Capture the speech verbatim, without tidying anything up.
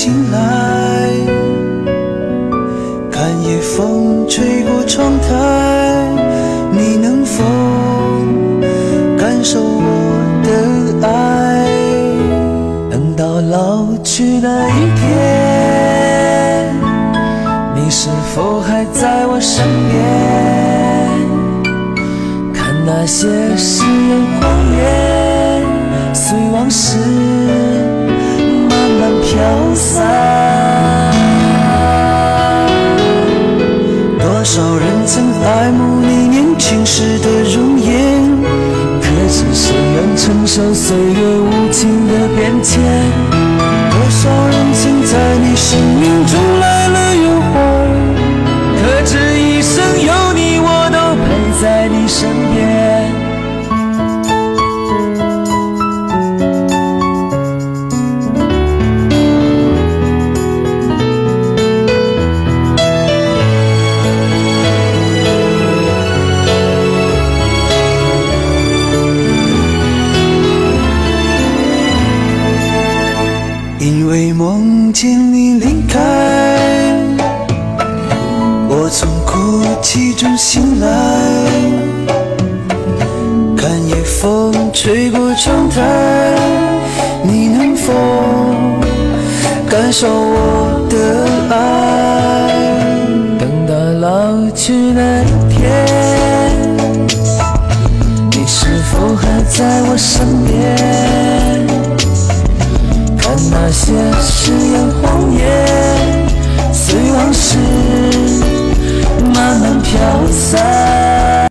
醒来，看夜风吹过窗台，你能否感受我的爱？等到老去那一天，你是否还在我身边？看那些誓言谎言，随往事慢慢飘散。多少人曾爱慕你年轻时的容颜，可知谁能承受岁月无情的变迁？多少人曾在你生命中来了又还，可知一生有你，我都陪在你身边。因为梦见你离开，我从哭泣中醒来，看夜风吹过窗台，你能否感受我的爱？等到老去那一天，你是否还在我身边？